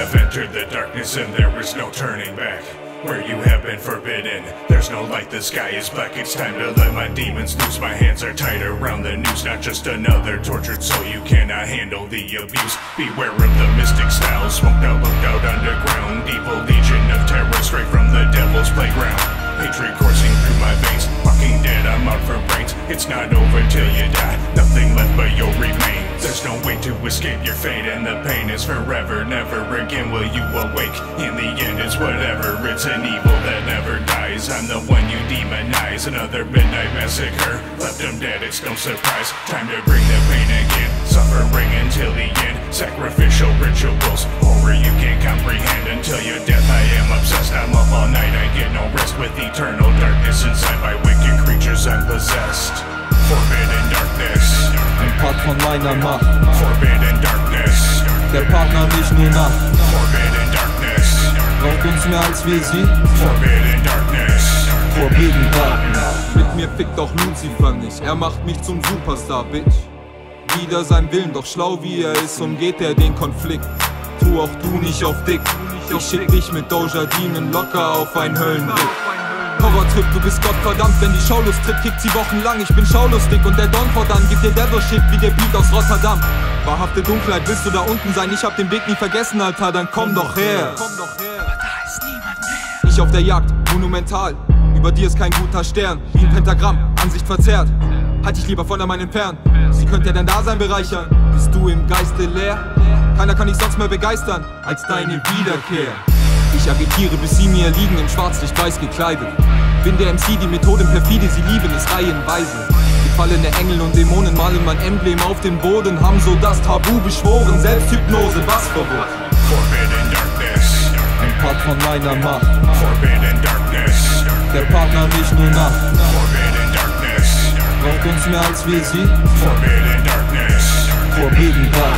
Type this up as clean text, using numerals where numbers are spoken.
have entered the darkness and there is no turning back. Where you have been forbidden, there's no light, the sky is black. It's time to let my demons loose. My hands are tied around the noose, not just another tortured soul. You cannot handle the abuse. Beware of the mystic style, smoked out, looked out underground. Evil legion of terror, straight from the devil's playground. Hatred coursing through my veins, walking dead, I'm out for brains. It's not over till you die, nothing left but your remains. There's no way to escape your fate, and the pain is forever. Never again will you awake, in the end it's whatever. It's an evil that never dies, I'm the one you demonize. Another midnight massacre, left them dead, it's no surprise. Time to bring the pain again, suffering until the end. Sacrificial rituals, horror you can't comprehend. Until your death I am obsessed, I'm up all night, I get no rest. With eternal darkness inside by wicked creatures I'm possessed. Forbidden darkness, ein Part von meiner Macht. Forbidden darkness, Der Partner nicht nur Nacht. Forbidden darkness, Braucht uns mehr als wir sie. Forbidden darkness, Forbidden Darkness. Mit mir fickt auch Lucifer nicht, er macht mich zum Superstar, Bitch. Wider sein Willen, doch schlau wie er ist, umgeht er den Konflikt. Tu auch du nicht auf dick, ich schick dich mit Doja Demon locker auf ein Höllenritt. Horrortrip, du bist gottverdammt, wenn die Schaulust tritt, kickt sie wochenlang. Ich bin schaulustig und der Don fortan gibt dir Devil Shit wie der Beat aus Rotterdam. Wahrhafte Dunkelheit, willst du da unten sein? Ich hab den Weg nie vergessen, Alter, dann komm doch her. Aber da ist niemand mehr. Ich auf der Jagd, monumental, über dir ist kein guter Stern. Wie ein Pentagramm, Ansicht verzerrt, halt dich lieber von meinen entfernt. Sie könnte dein Dasein bereichern, bist du im Geiste leer? Keiner kann dich sonst mehr begeistern, als deine Wiederkehr. Ich agitiere, bis sie mir liegen, im Schwarzlicht weiß gekleidet. Bin der MC, die Methode perfide, sie lieben es reihenweise. Gefallene Engel und Dämonen malen mein Emblem auf den Boden, haben so das Tabu beschworen, Selbsthypnose, was Verbot. Forbidden darkness, Ein Part von meiner Macht. Forbidden darkness, Der Partner nicht nur Nacht. Forbidden darkness, Braucht uns mehr als wir sie. Forbidden darkness, Forbidden Darkness.